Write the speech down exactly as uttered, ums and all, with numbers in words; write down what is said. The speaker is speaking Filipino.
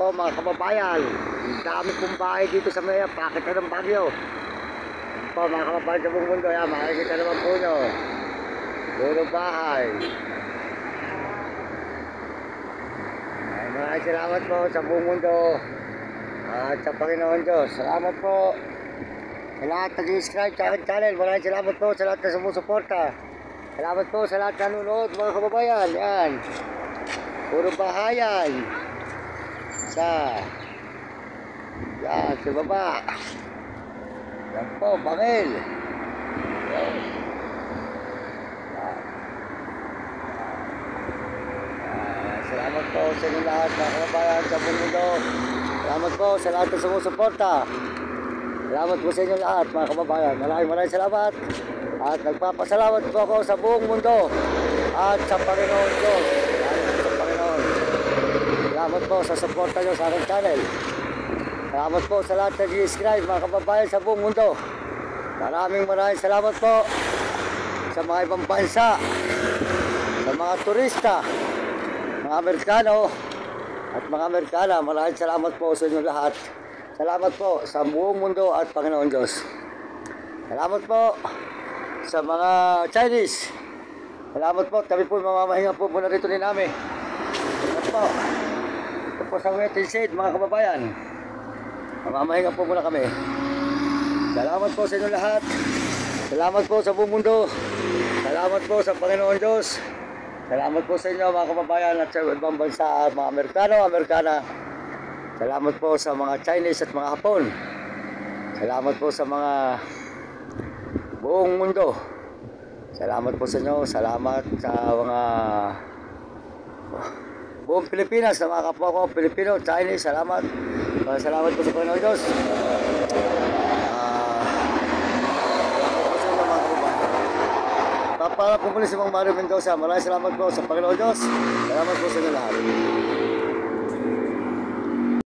po mga kababayan. Ang dami pong bahay dito sa may pakit na ng Baguio. Yan po mga kababayan sa buong mundo. Yan, makikita naman po nyo. Puro bahay. Ay, maraming salamat po sa buong mundo. At sa Panginoon Diyos. Salamat po sa lahat nag-subscribe sa aking channel. Maraming salamat po sa lahat na sumusuporta. Salamat po sa lahat na nanonood mga kababayan. Yan. Puro bahayan. Sa yan, sa baba. Yan po, bangil. Yan. Yan. Uh, salamat po sa inyo lahat mga kababayan sa buong mundo. Salamat po sa lahat na sumusuporta. Salamat po sa inyo lahat mga kababayan. Maraming maraming salamat. At nagpapasalamat po ako sa buong mundo. At sa Panginoon Diyos. Sa Panginoon. Salamat po sa suporta nyo sa aking channel. Salamat po sa lahat na nag-subscribe mga kababayan sa buong mundo. Maraming maraming salamat po sa mga ibang bansa, sa mga turista, mga Amerikano at mga Amerikana. Maraming salamat po sa inyo lahat. Salamat po sa buong mundo at Panginoon Diyos. Salamat po sa mga Chinese. Salamat po. Kami po mamamahinga po muna rito din namin. Salamat po. Ito po sa waiting shade mga kababayan. Mamamahinga po muna kami. Salamat po sa inyo lahat. Salamat po sa buong mundo. Salamat po sa Panginoon Diyos. Salamat po sa inyo mga kababayan at sa ibang bansa at mga Amerikano, Amerikana. Salamat po sa mga Chinese at mga Hapon. Salamat po sa mga buong mundo. Salamat po sa inyo. Salamat sa mga buong Pilipinas, sa mga kapwa ko, Pilipino, Chinese. Salamat. Salamat po sa Panginoon Diyos. Uh, salamat po sa inyo mga kababayan. Para po muli si Mang Mario Mendoza. Maraming salamat po sa Panginoon Diyos. Salamat po sa inyo lahat.